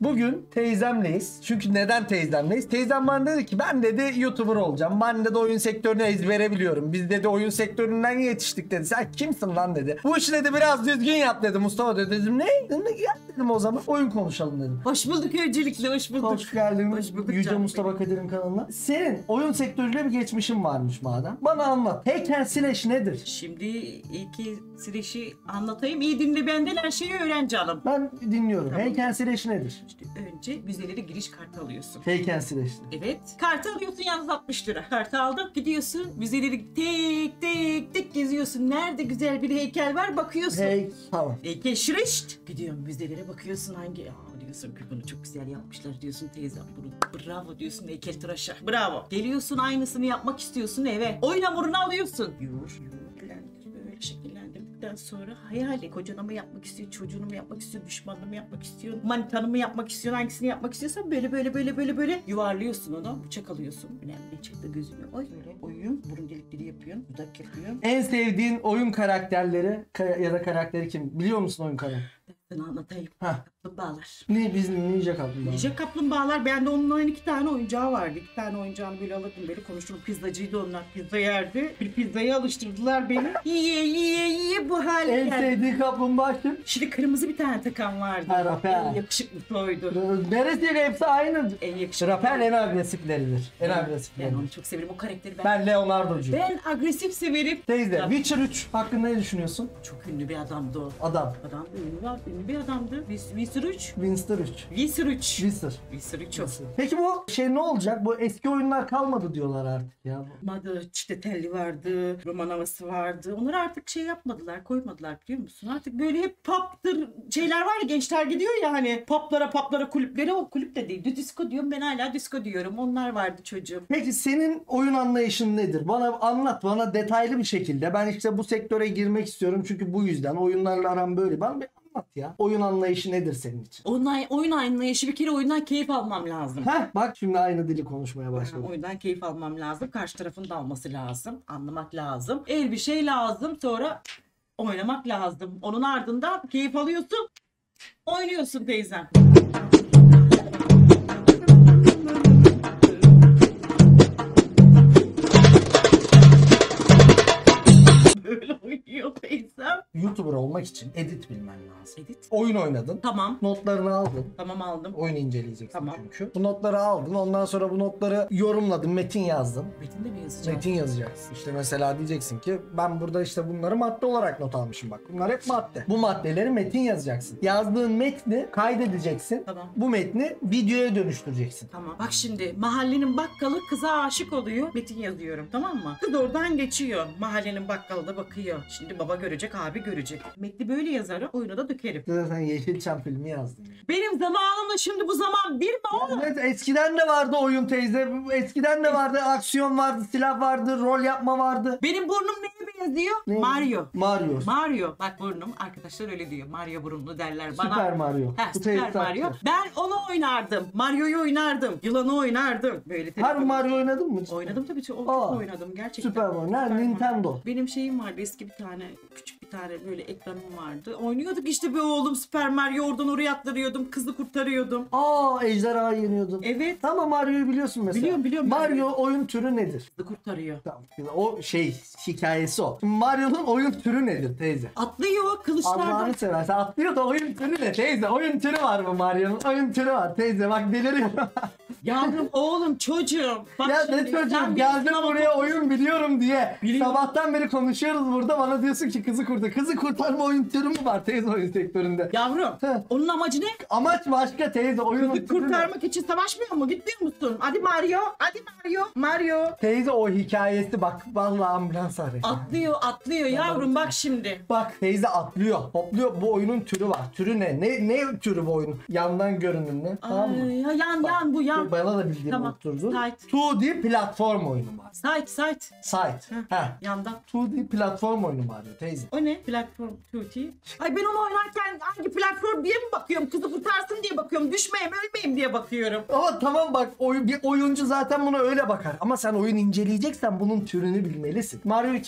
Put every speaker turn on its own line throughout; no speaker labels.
Bugün teyzemleyiz. Çünkü neden teyzemleyiz? Teyzem bana dedi ki ben dedi YouTuber olacağım. Ben de oyun sektörünü ezbere biliyorum. Biz dedi oyun sektöründen yetiştik dedi. Sen kimsin lan dedi. Bu işi dedi biraz düzgün yap dedi Mustafa dedi. Dedim ne? Gel dedim o zaman. Oyun konuşalım dedim.
Hoş bulduk öncelikle, hoş bulduk.
Hoş geldin.
Hoş bulduk
Yüce
canım
Mustafa Kadir'in kanalına. Senin oyun sektörüyle bir geçmişin varmış madem. Bana anlat. Hack & Slash nedir?
Şimdi iki süreçi anlatayım. İyi dinle, benden her şeyi öğren canım.
Ben dinliyorum.
Tamam.
Hack & Slash nedir?
İşte önce müzelere giriş kartı alıyorsun.
Hack & Slash.
Evet. Kartı alıyorsun, yalnız 60 lira. Kartı aldın, gidiyorsun. Müzeleri tek tek tek geziyorsun. Nerede güzel bir heykel var bakıyorsun.
Tamam.
Heykel şireşt. Gidiyorsun müzelere bakıyorsun hangi... diyorsun ki bunu çok güzel yapmışlar diyorsun teyzem, bunu bravo diyorsun heykeltıraşa. Bravo. Geliyorsun aynısını yapmak istiyorsun eve. Oyun hamurunu alıyorsun. Yoğur, bilendir böyle şekillendirdikten sonra hayali kocanı mı yapmak istiyor, çocuğunu mu yapmak istiyor, düşmanını mı yapmak istiyor, manitanı mı yapmak istiyor, hangisini yapmak istiyorsan böyle yuvarlıyorsun onu. Bıçak alıyorsun. Önemli çıktı gözünü. Oy böyle oyun. Burun delikleri yapıyorsun. Dudak yapıyorsun.
En sevdiğin oyun karakterleri ya da karakteri kim? Biliyor musun oyun karakteri?
Sana anlatayım.
Heh.
Kaplumbağalar.
Biz Ninja Kaplumbağa.
Ninja kaplumbağalar. Bende onların 2 tane oyuncağı vardı. 2 tane oyuncağını böyle alırdım, böyle konuşurum. Pizzacıydı onlar. Pizza yerdi. Bir pizzayı alıştırdılar beni. Yiye bu hale
En
geldi.
sevdiğin kaplumbağa kim?
Şimdi kırmızı bir tane takan vardı.
Ha, Rafael.
En yakışıklısı oydu.
Neresi hepsi aynı.
En yakışıklı.
Rafael en agresifleridir. En
Ben
agresifleridir.
onu çok severim. O karakteri
Ben Leonardo'cuyum.
Ben agresif severim.
Teyze,
Tabii.
Witcher 3 hakkında ne düşünüyorsun?
Çok ünlü bir adamdı o.
Adam.
Adam ünlü bir adamdı. Witcher 3.
Winster 3.
Witcher 3.
Winster.
Witcher 3 o.
Peki bu şey ne olacak? Bu eski oyunlar kalmadı diyorlar artık ya.
Madı, Çitetelli vardı, roman havası vardı. Onları artık şey yapmadılar, koymadılar biliyor musun? Artık böyle hep pop'tır şeyler var ya, gençler gidiyor ya hani poplara kulüplere, o kulüp de değil. Disco diyorum, ben hala disco diyorum. Onlar vardı çocuğum.
Peki senin oyun anlayışın nedir? Bana anlat, bana detaylı bir şekilde. Ben işte bu sektöre girmek istiyorum çünkü bu yüzden oyunlarla aram böyle. Bana bir anlat ya. Oyun anlayışı nedir senin için?
Oyun anlayışı, bir kere oyundan keyif almam lazım.
Heh, bak şimdi aynı dili konuşmaya başladım.
Oyundan keyif almam lazım. Karşı tarafın da alması lazım. Anlamak lazım. Bir şey lazım, sonra oynamak lazım. Onun ardından keyif alıyorsun. Oynuyorsun teyzem. Böyle oynuyor teyzem.
YouTuber olmak için edit bilmen lazım.
Edit.
Oyun oynadın.
Tamam.
Notlarını aldın.
Tamam, aldım.
Oyunu inceleyeceksin
Tamam.
çünkü. Bu notları aldın. Ondan sonra bu notları yorumladın. Metin yazdın.
Metin de mi yazacağım?
Metin yazacaksın. İşte mesela diyeceksin ki ben burada işte bunları madde olarak not almışım bak. Bunlar hep madde. Bu maddeleri metin yazacaksın. Yazdığın metni kaydedeceksin.
Tamam.
Bu metni videoya dönüştüreceksin.
Tamam. Bak şimdi mahallenin bakkalı kıza aşık oluyor. Metin yazıyorum, tamam mı? Kız oradan geçiyor. Mahallenin bakkalı da bakıyor. Şimdi baba görecek, abi görecek. Metni böyle yazarım, oyuna da dökerim.
Sen Yeşilçam filmi yazdın.
Benim zamanımda şimdi bu zaman bir mi oğlum?
Evet, eskiden de vardı oyun teyze. Eskiden de vardı aksiyon vardı, silah vardı, rol yapma vardı.
Benim burnum neye benziyor?
Ne?
Mario.
Mario.
Bak burnum, arkadaşlar öyle diyor. Mario burunlu derler bana.
Süper Mario.
Ha,
Bu
Süper
teyze
Mario.
haklı.
Ben onu oynardım. Mario'yu oynardım. Yılanı oynardım. Böyle
Her Mario oynadın mı?
oynadım tabii. Çok
Aa,
oynadım gerçekten.
Süper Mario.
Süper Mario.
Nintendo.
Benim şeyim vardı, eski bir tane, küçük bir tane böyle ekranım vardı. Oynuyorduk işte be oğlum, Süper Mario, oradan oraya atlarıyordum, kızı kurtarıyordum.
Ejderhayı yeniyordun.
Evet.
Tamam, Mario'yu biliyorsun mesela.
Biliyorum.
Mario oyun türü nedir?
Kızı kurtarıyor.
Tamam. O şey hikayesi o. Mario'nun oyun türü nedir teyze?
Atlıyor kılıçlardan.
Allah'ını seversen atlıyor da oyun türü ne teyze? Oyun türü var mı Mario'nun? Oyun türü var teyze, bak deliriyorum.
Yavrum, oğlum, çocuğum. Bak
Ya
şimdi
ne çocuğum,
sen
geldim
bir
buraya
sınava
oyun biliyorum diye.
Biliyorum.
Sabahtan beri konuşuyoruz burada, bana diyorsun ki kızı kurtar. Kızı kurtarma oyun türü mü var teyze oyun sektöründe?
Yavrum,
Heh.
onun amacı ne?
Amaç başka teyze, oyunun
Kızı
türü ne?
kurtarmak için savaşmıyor mu? Gitmiyor musun? Hadi Mario, Mario.
Teyze o hikayesi bak, vallahi ambulans arayın.
Atlıyor yavrum, bak şimdi.
Bak teyze atlıyor, hopluyor. Bu oyunun türü var. Türü ne? Ne türü bu oyun? Yandan görünümlü. Tamam mı?
Ya yan bu yan.
Bana da bildiğim
Tamam.
oturdu.
Site.
2D platform oyunu var.
Site.
Site. Ha.
Yandan.
2D platform oyunu var diyor teyze.
O ne? Platform tuti. Ay, ben onu oynarken hangi platform diye mi bakıyorum? Kızı kurtarsın diye bakıyorum. Düşmeyeyim, ölmeyeyim diye bakıyorum.
Ama tamam bak, bir oyuncu zaten buna öyle bakar. Ama sen oyun inceleyeceksen bunun türünü bilmelisin. Mario'yu kim yaptı?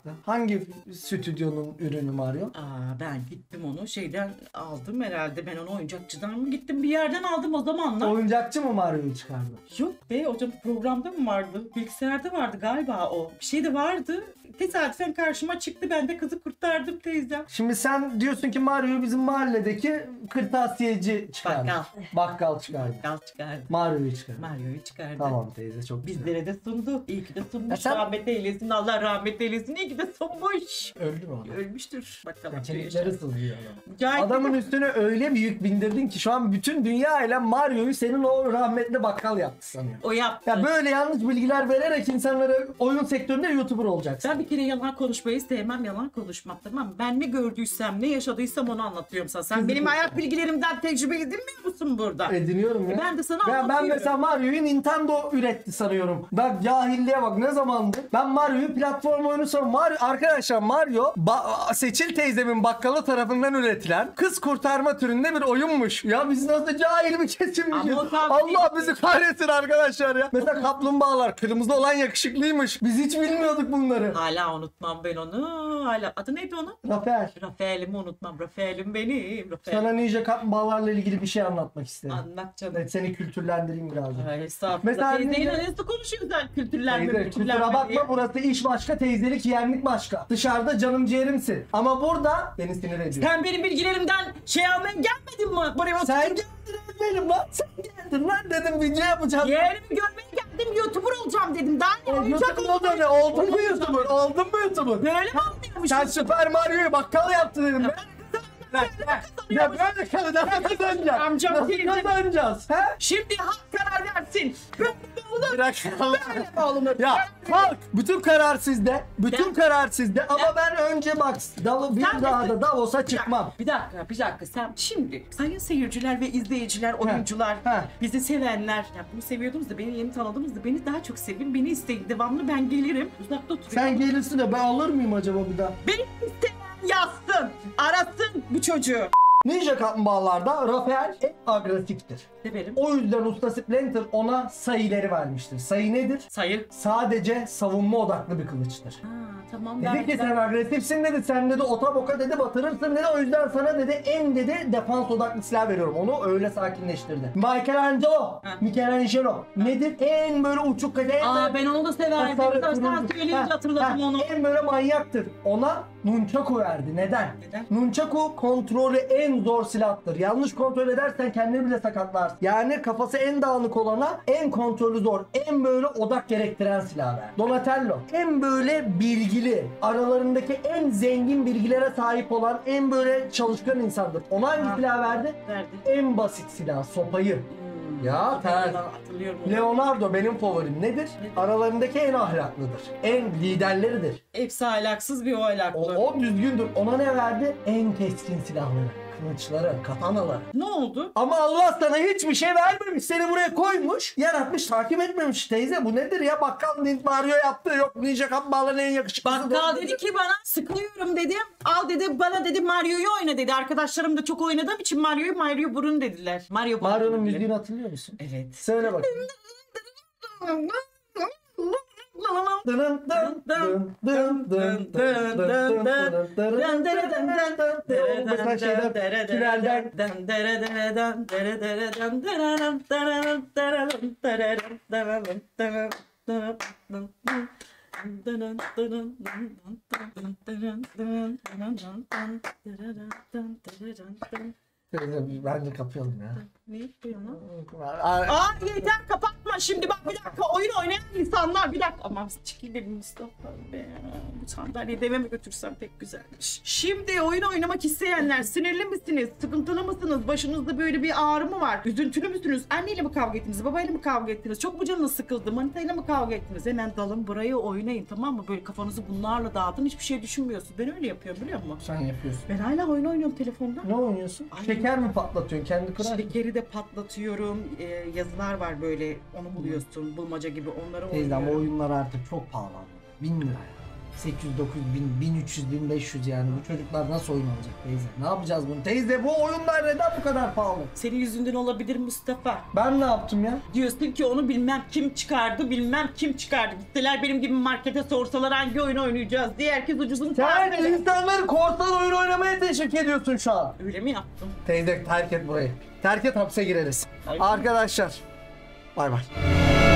çıkarttı? Hangi stüdyonun ürünü Mario?
Ben gittim onu şeyden aldım herhalde. Ben onu oyuncakçıdan mı gittim? Bir yerden aldım o zamanlar.
Oyuncakçı mı Mario'yu çıkardı?
Yok be hocam, programda mı vardı? Bilgisayarda vardı galiba o. Bir şey de vardı. Tesadüfen karşıma çıktı. Ben de kızı kurtardım teyzem.
Şimdi sen diyorsun ki Mario'yu bizim mahalledeki kırtasiyeci çıkardı. Bakkal çıkardı.
Bakkal çıkardı.
Mario'yu çıkardı.
Mario'yu çıkardı.
Tamam teyze, çok güzel.
Bizlere de sundu. İyi ki de sunmuş.
sen-
Rahmet eylesin. Allah rahmet eylesin. İyi ki de sunmuş.
Öldü mü o?
Ölmüştür. Bakalım.
Kemikleri sızlıyor adam.
Mücahit
Adamın üstüne öyle bir yük bindirdin ki şu an bütün dünya ile Mario'yu senin o rahmetli bakkal yaptı sanıyor.
o yaptı.
Ya böyle yanlış bilgiler vererek insanlara oyun sektöründe YouTuber olacaksın.
Ben bir kere yalan konuşmayı sevmem, yalan konuşmak, tamam mı? Ben ne gördüysem, ne yaşadıysam onu anlatıyorum sana. Sen benim hayat bilgilerimden tecrübe edinmiyor musun burada?
Ediniyorum ya.
Ben de sana
Ben
anlatıyorum.
mesela Mario'yu Nintendo üretti sanıyorum. Bak cahilliğe bak, ne zamandı? Ben Mario'yu platform oyunu sanıyorum. Arkadaşlar Mario Seçil teyzemin bakkalı tarafından üretilen kız kurtarma türünde bir oyunmuş. Ya biz nasıl cahil bir kesimmişiz.
Ama o tabii
Allah
değil.
bizi kahretsin arkadaşlar ya. Mesela kaplumbağalar kırmızı olan yakışıklıymış. Biz hiç bilmiyorduk bunları.
Hala unutmam ben onu. Hala. Adı neydi onun?
Rafael.
Rafael'imi unutmam. Rafael'im benim. Rafael.
Sana ninja kaplumbağalarla ilgili bir şey anlatmak istedim.
Anlat canım.
Evet, seni kültürlendireyim birazcık.
Ay, estağfurullah.
Mesela
Teyzeyle
ninja-
nasıl konuşuyorsun sen? Kültürlenme,
Teyze, kusura bakma,
diye.
burası iş başka, teyzelik yeğenlik başka. Dışarıda canım ciğerimsin. Ama burada beni sinir ediyor.
Sen benim bilgilerimden şey almaya gelmedin mi? Buraya
Sen geldin benim lan. Sen geldin lan, dedim video yapacağım.
yeğenimi görmeye geldim. YouTuber olacağım dedim. Daha ne? Oyuncak
YouTuber oldu ne? Oldun mu YouTuber? Oldun mu YouTuber?
Böyle mi anlıyormuş?
Sen Super Mario'yu bakkal yaptın dedim. Ya böyle kadar kazanacağız.
Amcam
Nasıl
teyze.
kazanacağız? He?
Şimdi halk karar versin. Böyle olur.
Bırak Allah.
Böyle olunur.
Ya halk, bütün karar sizde. Bütün
Ben-
karar sizde. Ama ben önce bak bir
Sen
daha
de-
da Davos'a çıkmam.
Bir dakika. Sen şimdi sayın seyirciler ve izleyiciler, oyuncular,
he.
bizi sevenler, ya bunu seviyordunuz da beni yeni tanıdınız da beni daha çok sevin, beni isteyin, devamlı ben gelirim. Uzakta oturuyorum.
Sen gelirsin de ben alır mıyım acaba bir daha?
Beni isteyen yazsın, arasın bu çocuğu.
Ninja kaplumbağalarda Rafael en agresiftir.
Severim.
O yüzden Usta Splinter ona sayıları vermiştir. Sayı nedir?
Sayı.
Sadece savunma odaklı bir kılıçtır.
Ha, tamam.
Dedi ki sen agresifsin dedi, sen dedi ota boka dedi batırırsın dedi, o yüzden sana dedi en dedi defans odaklı silah veriyorum. Onu öyle sakinleştirdi. Michelangelo nedir? En böyle uçuk kaçı, en böyle
Ben onu da severim. Sen söyleyince hatırladım onu.
en böyle manyaktır. Ona nunchaku verdi. Neden?
Neden?
Nunchaku kontrolü en zor silahtır. Yanlış kontrol edersen kendini bile sakatlarsın. Yani kafası en dağınık olana en kontrolü zor, en böyle odak gerektiren silah ver. Donatello en böyle bilgili, aralarındaki en zengin bilgilere sahip olan en böyle çalışkan insandır. Ona hangi silah verdi?
Verdi.
En basit silah, sopayı. Ya
Hatırlıyorum onu.
Leonardo benim favorim. Nedir? Aralarındaki en ahlaklıdır. En liderleridir.
Hepsi ahlaksız bir o ahlaklı.
O düzgündür. Ona ne verdi? En keskin silahları. Kılıçları, katanaları.
Ne oldu?
Ama Allah sana hiçbir şey vermemiş. Seni buraya koymuş, yaratmış, takip etmemiş. Teyze bu nedir ya? Bakkal Mario yaptı. Yok Ninja Kaplumbağaların en yakışıklısı.
Bakkal dedi ki bana sıkılıyorum dedim. Al dedi bana dedi Mario'yu oyna dedi. Arkadaşlarım da çok oynadığım için Mario Burun dediler. Mario Burun
Mario'nun
dediler.
müziğini hatırlıyor musun?
Evet.
Söyle bak. Dın dın dın dın dın dın dın dın dın. Mesela şeyden, tünelden. Bence kapayalım ya.
Ne yapıyorsun lan? Yeter kapatma şimdi bak bir dakika oyun oynayan insanlar bir dakika. Aman çekil Mustafa be. Bu sandalyeyi eve mi götürsem pek güzelmiş. Şimdi oyun oynamak isteyenler sinirli misiniz? Sıkıntılı mısınız? Başınızda böyle bir ağrı mı var? Üzüntülü müsünüz? Anneyle mi kavga ettiniz? Babayla mı kavga ettiniz? Çok mu canınız sıkıldı? Manitayla mı kavga ettiniz? Hemen dalın burayı oynayın tamam mı? Böyle kafanızı bunlarla dağıtın hiçbir şey düşünmüyorsun. Ben öyle yapıyorum biliyor musun?
Sen yapıyorsun.
Ben hala oyun oynuyorum telefonda.
Ne oynuyorsun?
Ay.
Şeker mi patlatıyorsun? Kendi kırar.
Şekeri de patlatıyorum. Yazılar var böyle. Onu buluyorsun. Bulmaca gibi onları
Teyzem o
oynuyorum.
oyunlar artık çok pahalandı. 1000 lira ya. 800, 9000, 1300, 1500 yani. Bu çocuklar nasıl oyun alacak teyze? Ne yapacağız bunu? Teyze bu oyunlar neden bu kadar pahalı?
Senin yüzünden olabilir Mustafa.
Ben ne yaptım ya?
Diyorsun ki onu bilmem kim çıkardı, bilmem kim çıkardı. Gitseler benim gibi markete sorsalar hangi oyunu oynayacağız diye herkes ucuzunu
Sen
tarif eder.
insanları korsan oyun oynamaya teşvik ediyorsun şu an.
Öyle mi yaptım?
Teyze terk et burayı. Terk et, hapse gireriz.
Ay.
Arkadaşlar bay bay.